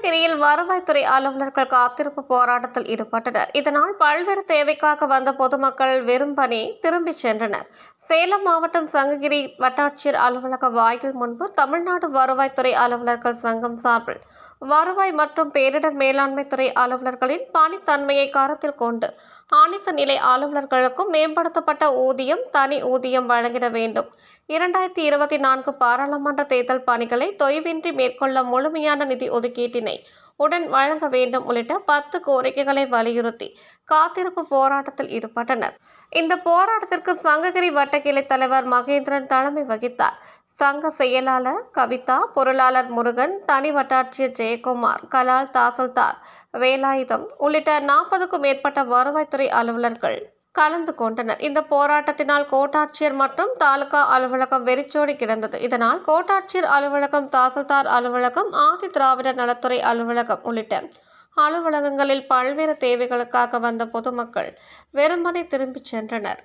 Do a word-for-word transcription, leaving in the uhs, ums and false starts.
சங்ககிரியில் வருவாய்த்துறை அலுவலர்கள் காத்திருப்பு போராட்டத்தில் ஈடுபட்டனர். இதனால் பல்வேறு தேவைக்காக வந்த பொதுமக்கள் வெறும்பனே திரும்பிச் சென்றனர். சேலம் மாவட்டம் சங்ககிரி வட்டாட்சியர் அலுவலக வாயில் முன்பு தமிழ்நாடு வருவாய்த்துறை அலுவலர்கள் சங்கம் சார்பில் வருவாய் மற்றும் பேரிடர் மேலாண்மை துறை அலுவலர்களின் பணித்தன்மையை கருத்தில் கொண்டு அனைத்து நிலை அலுவலர்களுக்கும் மேம்படுத்தப்பட்ட ஊதியம், தனி ஊதியம் வழங்கிட வேண்டும், இரண்டாயிரத்தி இருபத்தி நான்கு பாராளுமன்ற தேர்தல் பணிகளை தொய்வின்றி மேற்கொள்ள முழுமையான நிதி ஒதுக்கீட்டினை உடன் வழங்க வேண்டும் உள்ளிட்ட பத்து கோரிக்கைகளை வலியுறுத்தி காத்திருப்பு போராட்டத்தில் ஈடுபட்டனர். இந்த போராட்டத்திற்கு சங்ககிரி வட்டக்கிளை தலைவர் மகேந்திரன் தலைமை வகித்தார். சங்க செயலாளர் கவிதா, பொருளாளர் முருகன், தனி வட்டாட்சியர் ஜெயக்குமார், கலால், தாசில்தார் வேலாயுதம் உள்ளிட்ட நாற்பதுக்கும் மேற்பட்ட வருவாய்த்துறை அலுவலர்கள் கலந்து கொண்டனர். இந்த போராட்டத்தினால் கோட்டாட்சியர் மற்றும் தாலுகா அலுவலகம் வெறிச்சோடி கிடந்தது. இதனால் கோட்டாட்சியர் அலுவலகம், தாசில்தார் அலுவலகம், ஆதி திராவிடர் நலத்துறை அலுவலகம் உள்ளிட்ட அலுவலகங்களில் பல்வேறு தேவைகளுக்காக வந்த பொதுமக்கள் வெறுமனே திரும்பிச் சென்றனர்.